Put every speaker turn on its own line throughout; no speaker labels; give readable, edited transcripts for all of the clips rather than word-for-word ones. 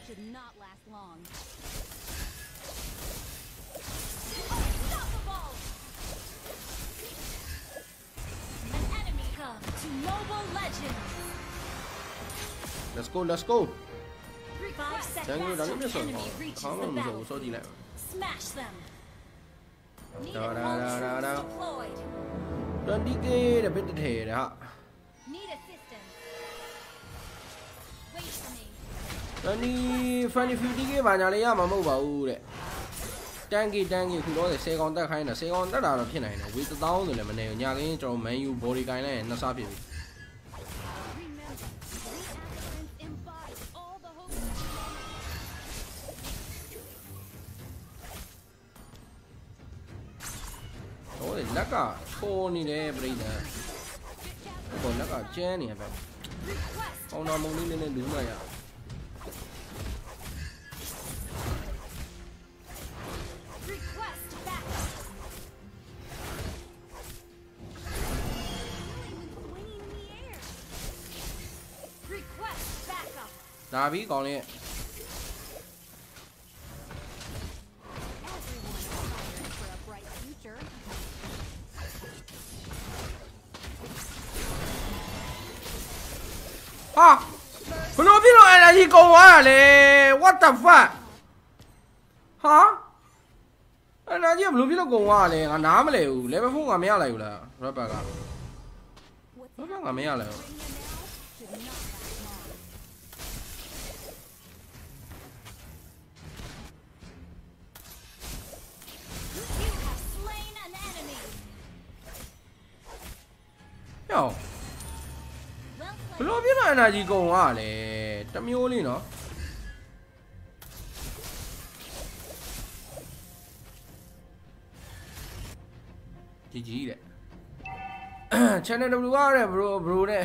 should not last long. An enemy come to Mobile Legends.
Let's go, let's go.
5 seconds.
Jangan dah ni
Enemy
so.
reaches
Kamu
the
mesti usah
battlefield.
dilek.
Smash them. Need
Da,
a
da,
home
da, da, da.
troops deployed.
20k တဲ့ bit ထဲတဲ့ဟာ
Need assistance. Wait for me.
50k ဘာညာလေးရမှာမဟုတ်ပါဘူးတဲ့ 10k ခုတော့10កောင်တက်ခိုင်းတာ10កောင်တက်တာတော့ဖြစ်နိုင်တယ်ဝေး1000ဆိုလည်းမနေဘူးညကင်းကျွန်တော် Man U body ကိုင်းလိုက်ရင်နှစ်ဆဖြစ်ပြီ လက်ကပေါ်နေတယ်ပြိတ္တာဟိုလက်ကကျန်းနေရပဲအောင်တော်မုံလေးနဲ့လူးမှရဒါပြီးကောင်းလေးဟာဘလို့ဖြစ်လို့ energy ကုန်သွားတာလဲ what the fuck ဟာ energy ဘလို့ဖြစ်လို့ကုန်သွားတာလဲငါနားမလဲဘူး level 4ငါမရလိုက်ဘူးလား rapper က rapper ငါမရလိုက်ဘူးယောဘလို့ဖြစ်လို့ energy ကုန်သွားတာလဲတမျိုးလေးနော်ကြီးကြီးတဲ့ channel W ကတဲ့ bro တဲ့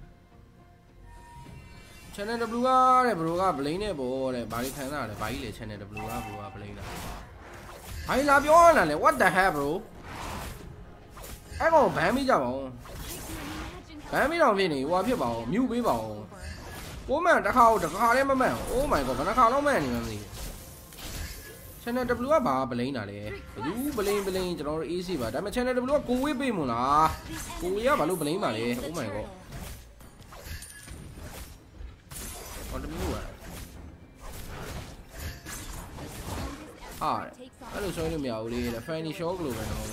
channel W ကတဲ့ bro က blame နဲ့ပေါ့တဲ့ဘာကြီးခံစားရလဲဘာကြီးလဲ channel W က bro က blame လားဘာကြီးလာပြောရလဲ what the hell bro အဲ့ကောင်ဘန်မိကြပါဦးဘန်မိတော့ဖြစ်နေဟိုဖြစ်ပါဦးမြူပေးပါဦးကိုမှန်တစ်ခါလည်းမမှန် oh my god ဘယ်နှခါတော့မှန်နေမှမသိ channel W ကဘာပလိန်တာလဲဘယ်သူပလိန်ကျွန်တော်တို့ AC ပါဒါပေမဲ့ channel W ကကိုဝေးပေးမလားကိုဝေးကဘာလို့ပလိန်ပါလဲ oh my god ဟောတမျိုးอ่ะဟာအဲ့လိုဆိုရင်မရဘူးလေ Fanny Show ကလိုပဲနော်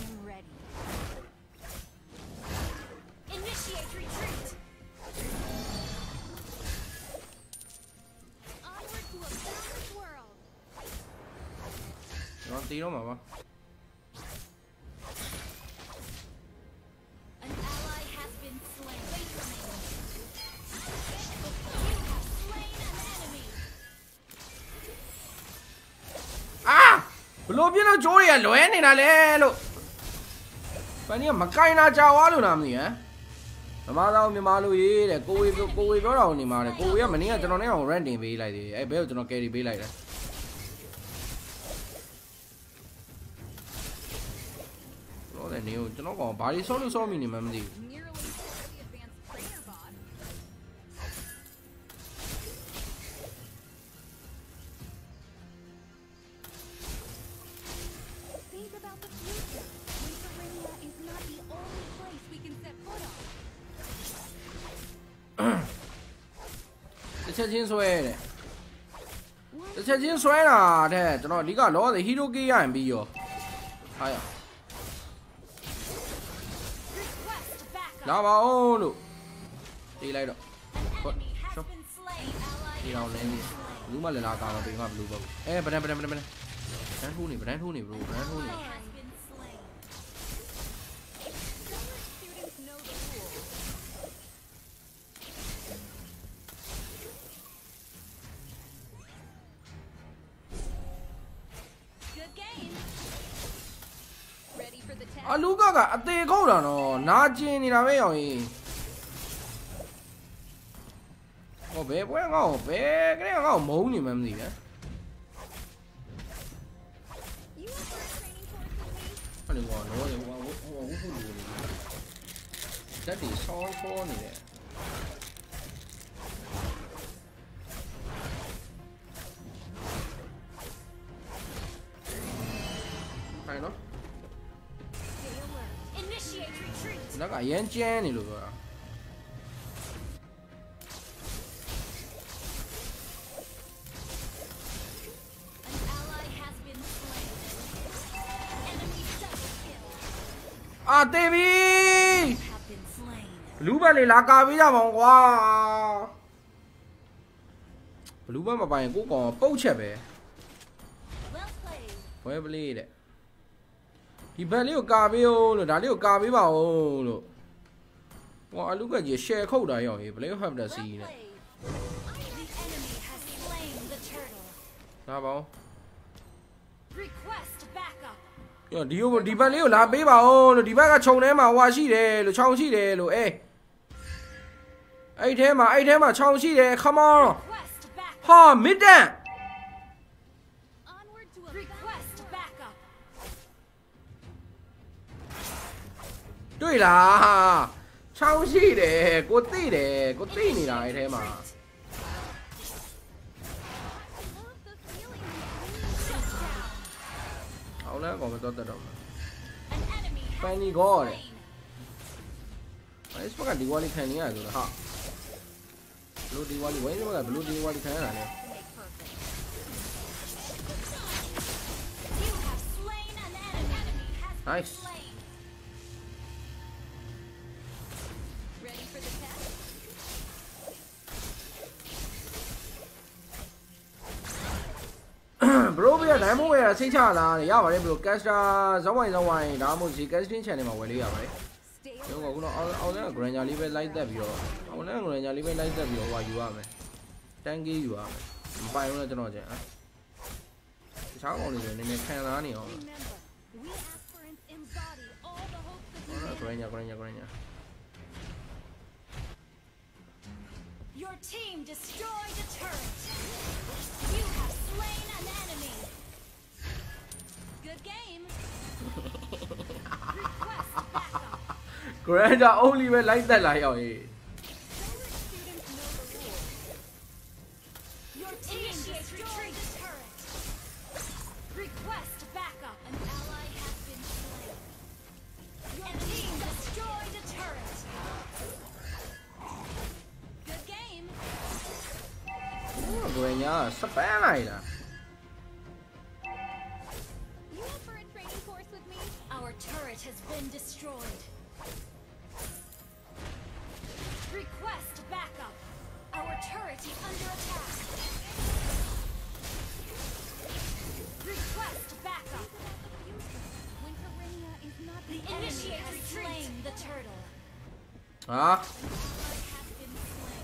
Nó tí đó mà ba. À, lô biết nó chỗ này lóe này là lẹ lô. Cái này mà cay na chao quá luôn làm gì hả? Mà đâu mà lưu ý để cô ấy bắt đầu này mà để cô ấy mà nãy cho nó nãy ông renting về lại thì em biết cho nó carry về lại đấy. Nhiều cho nó còn body số minimum gì cái chiến xoay này cái chiến xoay là thế cho nó đi cả đó thì hero kia ảnh bị rồi hay à đó bảo luôn đi đây rồi đi đâu lên đi đúng mà là nào tao là bị ngập lụt bầu ê bên đây đánh thu này bro đánh thu này à lúc cả tê câu là nó ná trên đi là mấy rồi có bé quá ngon bé cái này ngon muốn gì mà làm gì đấy nó đừng còn nữa đừng còn hút cái gì soi phô này nè ထိုင်နော်
Stay alert. Initiate retreat.
လက်ကရမ်းကျန်းနေလို့ပြောတာ
An ally has been slain. Enemy double kill.
အာတေးပြီ
Have been slain.
လူဘက်လေလာကာပေးကြပါအောင်ကွာဘလူးဘက်မပိုင်ကိုကောင်ပုတ်ချက်ပဲ
Well played.
ဝဲပလေးတဲ့ဒီဘက်လေးကိုကာပေးဦးလို့ဒါလေးကိုကာပေးပါဦးလို့ဟောအလူကကြီး share ခုတ်တာရောဘလေး have the
Well
scene နဲ့
played. The enemy has slain the turtle.
ဒါပါဦး
Request backup.
ဒီဘက်လေးကိုလာပေးပါဦးလို့ဒီဘက်ကခြုံထဲမှာဟွာရှိတယ်လို့ခြောင်ရှိတယ်လို့အဲ့ထဲမှာခြောင်ရှိတယ် come on
Request backup.
ဟာမစ်တန်
Onward to a request backup.
တွေ့လားခြောင်ရှိတယ်ကိုသိတယ်ကိုသိနေတာအဲ့ထဲမှာ
I love the feeling. Shut down.
အောင်လဲကောင်မတော်တတ်တော့ဘူး
An enemy has
Fanny
been
God.
slain.
အဲ့စပကဒီဝါလီခံနေရတယ်ဆိုတာဟာဘလူးဒီဝါလီဝိုင်းစပကဘလူးဒီဝါလီခံရတာလေ
Make perfect. You have slain an enemy. Has been
Nice.
slain. Ready for the test?
ဘရိုဘီကဒိုင်မွန်ဝယ်တာစိတ်ချလားရပါတယ်ဘရိုကက်စတာဇဝိုင်းဒါမှမဟုတ်ဒီကက်စတင်း channel မှာဝယ်လို့ရပါတယ်
Stay
ကျွန်တော်ကခုနအောင်လဲဂရန်ဂျာလေးပဲလိုက်သက်ပြီးတော့အောင်လဲဂရန်ဂျာလေးပဲလိုက်သက်ပြီးတော့ဟိုယူရမယ်တန်ကြီးယူရမယ်မပိုင်ဘူးလားကျွန်တော်ကျန်တခြားကောင်တွေလည်းနည်းနည်းခံစားနေအောင်
Remember, we aspirants embody all the hopes of
ဂရန်
humanity.
ဂျာ
Your team destroyed a turret. You have slain an enemy. Good game. Request backup.
ဂရန်ဂျာ only ပဲလိုက်သက်လာရောက်ရေး
Solar students know the rules. Your team destroyed a turret. Request backup. An ally has been slain. Your team destroyed a turret. Good game.
ဂရန်ဂျာစပန်လိုက်တာ
You up for a training course with me? Our turret has been destroyed. Request backup. Our turret is under attack. Request backup. Winterrania is not the enemy. Initiate has slain the turtle.
ဟာ
Ally has been slain.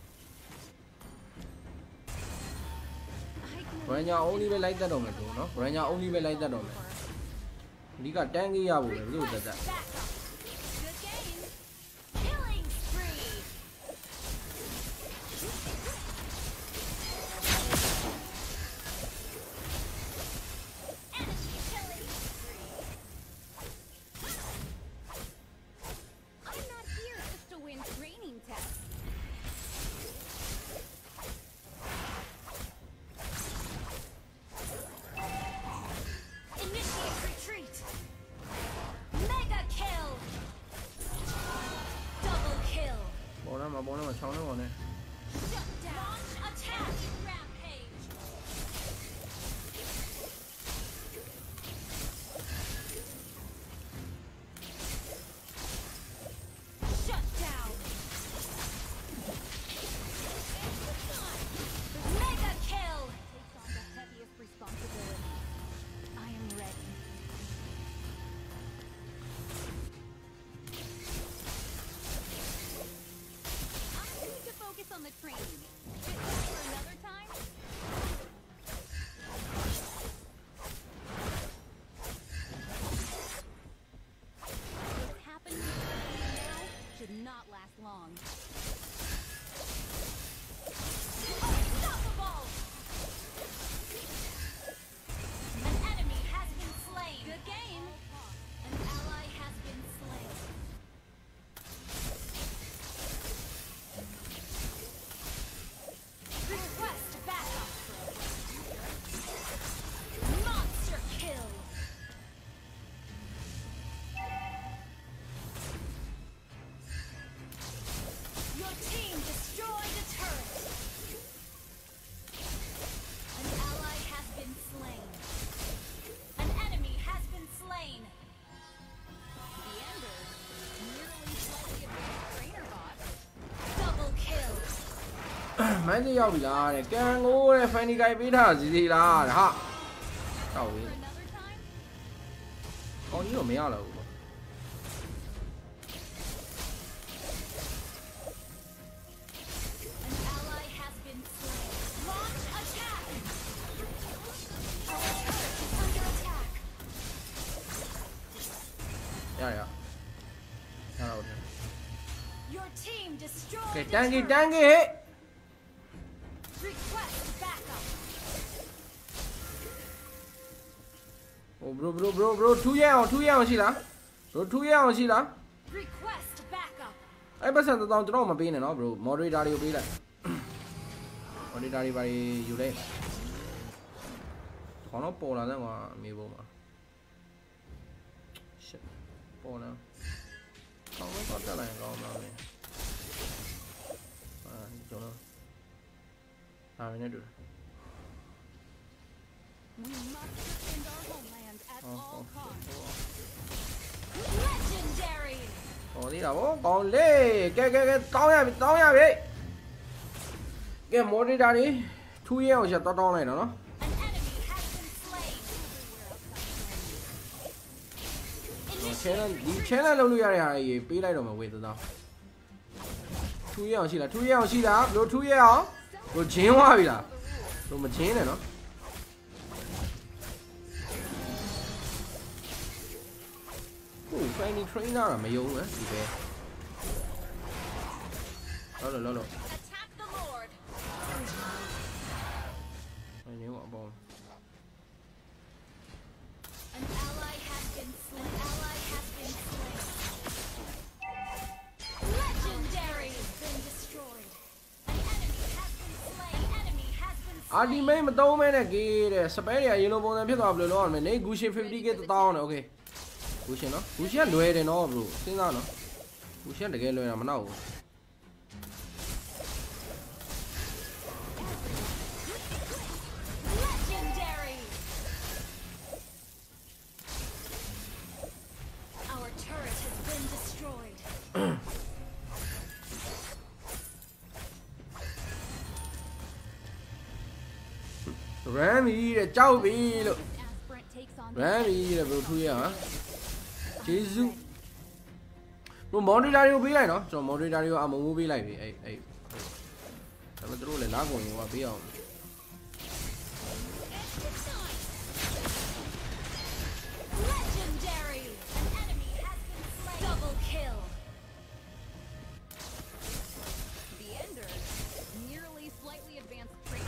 ဂရန်ဂျာ only ပဲလိုက်သက်တော့မယ်သူနော်ဂရန်ဂျာ only ပဲလိုက်သက်တော့မယ်အဓိကတန်းကြီးရဖို့ပဲဘယ်လိုသက်သက်
Backup. Good game. Killing spree. Enemy killing spree. I'm not here just to win training tests. Initiate retreat. Mega kill. Double kill.
ပေါ်လာမှာချောင်းနေပေါ်နေ
Shut down. Attack. Rampage. Shut down. Mega kill. Takes on the heaviest responsibility. I am ready. I need to focus
မိုင်းသေးရောက်ပြီလားတဲ့ကန်ကိုတဲ့ဖန်နီကိုင်ပေးထားစီလားတဲ့ဟာတောက်ပြီ
Another time?
ကောင်းကြီးတော့မရတော့ဘူး
An ally has been slain. Launch attack! Our turret is under attack.
ရရတော့တယ်
Your team destroyed
ကဲ
the
တန်ကြီး
turret.
တန်ကြီးဟဲ့
Request backup.
ဟို bro ထူးရအောင်ရှိလား bro ထူးရအောင်ရှိလား
Request backup.
အဲ့ပတ်စံတောင်ကျွန်တော်မပေးနဲ့နော် bro moderator တွေကိုပေးလိုက် moderator တွေပါယူလိုက်ခေါင်းတော့ပေါ်လာတဲ့ကွာအမေပေါ်မှာ shit ပေါ်လာကောင်းတော့တက်လိုက်ကောင်းတော့လေကျွန်တော်အားရနေတူ
We must defend our homeland at
Oh,
all
oh,
costs.
oh.
Legendary.
ဟောသေးတာဗောကောင်းလေကဲတောင်းရပြီကဲ moderator တွေထူးရအောင်ချက်တောင်းလိုက်တော့နော်
An enemy has been slain.
channel ဒီ channel လုံးလို့ရတဲ့ဟာကြီးပေးလိုက်တော့မယ်ဝေသောထူးရအောင်ရှိလားဘလို့ထူးရအောင်ဘလို့ဂျင်းသွားပြီလားဘလို့မဂျင်းနဲ့နော်ဟို fanny trainer ကမယုံဘူးဒီပဲလော
Attack the Lord.
နေတော့အပေါ်
An ally has been slain. Legendary has been destroyed. An enemy has been slain. Enemy has been slain.
အာဒီမိတ်မသုံးမဲနဲ့ကေးတဲ့စပဲတွေကရေလိုပုံစံဖြစ်သွားဘယ်လိုလုပ်ရမလဲနေဂူရှင် 50k 1000နဲ့ okay ဂူရှင်နော်ဂူရှင်ကလွယ်တယ်နော် bro စဉ်းစားနော်ဂူရှင်တကယ်လွယ်တာမနောက်ဘူး
Legendary. Our turret has been destroyed.
ရမ်းပြီတဲ့ကြောက်ပြီလို့
Aspirant takes on
ရမ်းပြီတဲ့ဘယ်လိုထူးရဟာဂျေဇုဘယ် moderator တွေကိုပေးလိုက်နော်ကျွန်တော် moderator တွေကိုအမုံမိုးပေးလိုက်ပြီအဲ့ဒါပေမဲ့တို့လည်းနားကုန်ရောပေးအောင်
Legendary. An enemy has been slain. Double kill. The Ender. Nearly slightly advanced trait.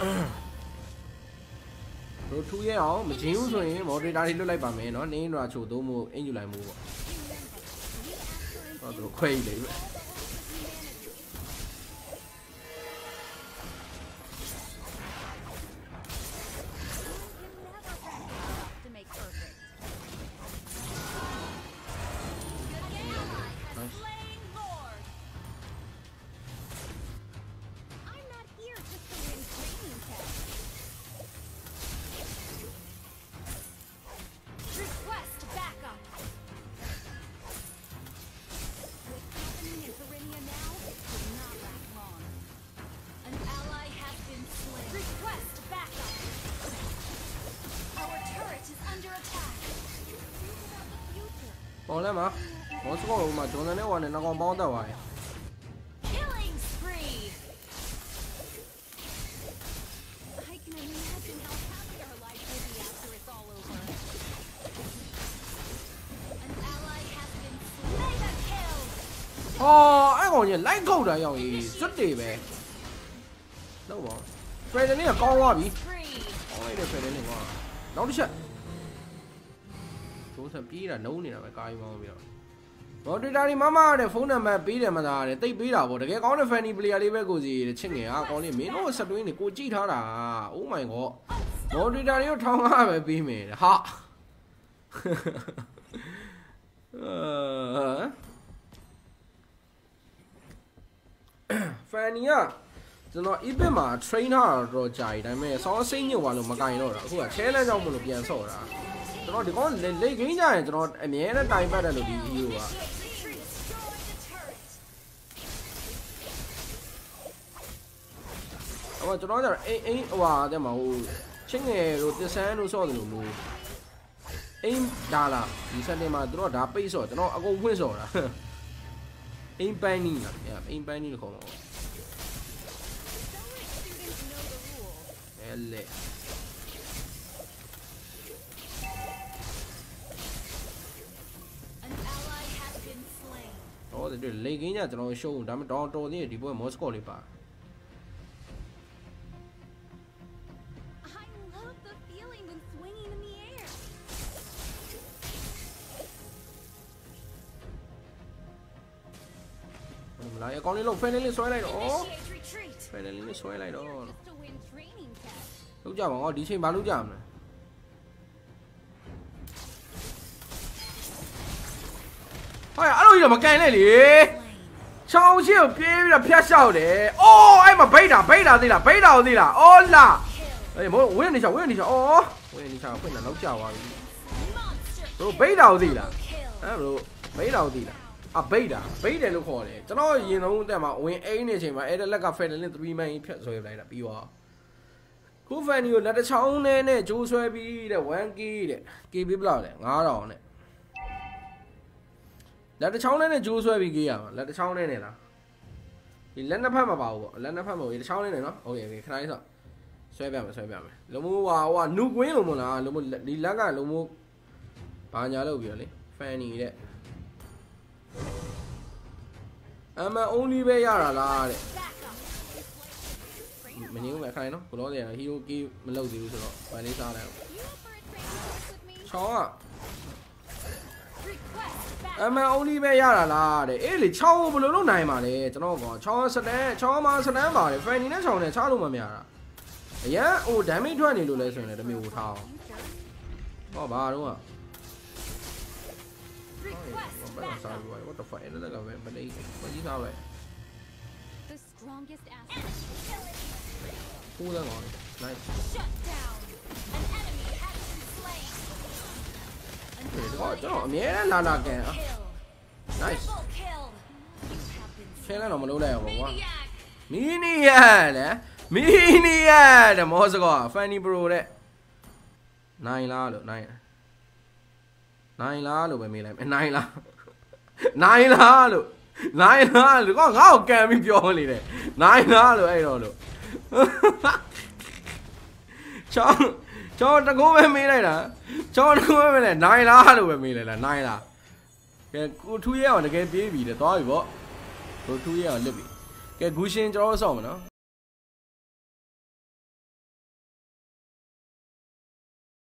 တို့ထူးရအောင်မဂျင်းဘူးဆိုရင် moderator တွေလွတ်လိုက်ပါမယ်နော်နင်းတော့ချို့သုံးမှုအင်ယူလိုက်မှုပေါ့တော့တို့ခွဲကြီးလေပဲ
To make perfect. Slain Lord. I'm not here just to win training tests. Request backup. What's happening in Perinia now will not last long. An ally has been slain. Request backup. Our turret is under attack. Think about the future.
ပေါ်လဲမှာဘောစကောမှာဂျွန်နယ်နဲ့ဝါနဲ့နောက်ကောင်ပေါင်းတက်သွားတယ်
Killing spree. I can imagine how happy our life will be after it's all over. An ally has been slain. Mega kill.
ဟောအဲ့ကောင်ကြီးလိုက်ခုတ်တာရောက်ကြီးစွတ်တွေပဲလောက်ပါဖရယ်ဒန်ကကောင်းသွားပြီ
Spree.
ကောင်းလိုက်တဲ့ဖရယ်ဒန်ကနောက်တစ်ချက်ဒုစံပြေးတာလုံးနေတာပဲကာကြီးမောင်းပြီးတော့ moderator တွေမမရတဲ့ဖုန်းနံပါတ်ပေးတယ်မသားတဲ့တိတ်ပေးတာပေါ့တကယ်ကောင်းတဲ့ funny player လေးပဲကိုစီချစ်ငယ်ဟာကောင်းလေးမင်းတို့ဆက်တွင်းနေကိုကြည့်ထားတာ oh my god moderator တွေကိုထောင်းကားပဲပေးမယ်ဟာ funny ကကျွန်တော် event မှာ train ထားတာတော့ကြာပြီဒါပေမဲ့ဆောင်းစိမ့်ညွတ်သွားလို့မကင်တော့တာအခုက challenge ကြောင့်မလို့ပြန်ဆော့တာကျွန်တော်ဒီကောင်လေဂိမ်းကြရင်ကျွန်တော်အမြဲတမ်းတိုင်ပတ်တယ်လို့ဒီ hero က
Destroy the turret.
ကျွန်တော်ကျတော့အိမ်ဟိုဟာတဲ့မှာဟိုချင်းငယ်တို့တစ်ဆန်းတို့ဆော့တယ်လို့မျိုးအိမ်ဒါလားဒီစက်တင်မှာသူတို့ဒါပိတ်ဆော့ကျွန်တော်အကုန်ဖွင့်ဆော့တာအိမ်ပန်းနီးလားအိမ်ပန်းနီးလို့ခေါ်မှာပေါ့အဲ့လေတော့ဒီလေကင်းကြကျွန်တော်ရှုံးဒါမှတော့တော်သေးတယ်ဒီပွဲမော်စကိုလေးပါမလားအကောင်လေးလုံးဖယ်လေးဆွဲလိုက်တော့ဖယ်လေးလေးဆွဲလိုက်တော့လောက်ကြပါဦးဒီချိန်ဘာလုပ်ကြမလဲဟာအဲ့လိုကြီးတော့မကန်နဲ့လေချောင်းရှိကိုပြေးပြီးတော့ဖျက်လျှောက်တယ်အိုးအဲ့မှာဗိတ်တာသေးလားဗိတ်တာကိုသေးလားအော်လာအေးမို့ဝင်းနေချောအော်ဝင်းနေချောဖွင့်တာလောက်ကြသွားပြီဘရိုဗိတ်တာကိုသေးလားဟမ်ဘရိုဗိတ်တာကိုသေးလားအဗိတ်တယ်လို့ခေါ်တယ်ကျွန်တော်ရင်သုံးတက်မှာဝင်အိင်းနေချိန်မှာအဲ့ဒါလက်ကဖယ်တယ်လင်း3 man ဖြတ်ဆွဲလိုက်တာပြီးသွားခုဖန်နီကိုလက်တစ်ချောင်းနဲ့ဂျိုးဆွဲပြီးတဲ့ 1k တဲ့ KB ဘလောက်လဲ9000နဲ့လက်တစ်ချောင်းနဲ့ဂျိုးဆွဲပြီးကေးရမှာလက်တစ်ချောင်းနဲ့လားဒီလက်နှစ်ဖက်မပါဘူးပေါ့လက်နှစ်ဖက်မဟုတ်ဒီတစ်ချောင်းနဲ့နော်ဟုတ်ရဲ့ခဏလေးဆော့ဆွဲပြမယ်လုံမိုးဟိုနုကွင်းလို့မလားလုံမိုးဒီလက်ကလုံမိုးဘာညာလုပ်ပြီးတော့လေဖန်နီတဲ့အမှန် only ပဲရတာလားတဲ့မငင်းဘူးပဲခိုင်းနော်ဘလောတယ်ဟီရိုကီမလုပ်သေးဘူးဆိုတော့ဗန်လေးစားလိုက်ချောင်းကအမှန် only ပဲရတာလားတဲ့အေးလေချောင်းဘယ်လိုလုပ်နိုင်မှာလဲကျွန်တော်ကချောင်းစတန်ချောင်းမှာစတန်ပါတယ်ဖန်နီနဲ့ချောင်းနဲ့ချလို့မမြတာအရန်ဟို damage ထွက်နေလို့လဲဆိုရင်လည်းတမျိုးထားအောင်ဟောဘာတော့what the fuck အဲ့ဒါကပဲမလေးဘာကြီးသားပဲဟိုးတယ်ကော nice ကျွန်တော်အမြဲတမ်းလာကန် nice ဖဲလိုက်တော့မလုံးလိုက်အောင်ကွာမီနီယတဲ့မောစကော funny bro တဲ့နိုင်လားလို့ပဲမေးလိုက်မယ်နိုင်လားလို့ငါ့ကိုကန်ပြီးပြောနေတယ်နိုင်လားလို့အဲ့တော့လို့ချောင်းတကုံးပဲမေးလိုက်တာနိုင်လားလို့ပဲမေးလိုက်တာနိုင်လားကဲကိုထူးရဲအောင်တကယ်ပြေးပြီတဲ့သွားပြီပေါ့ကိုထူးရဲအောင်လစ်ပြီကဲဂူရှင်ကျွန်တော်ဆော့မယ်နော်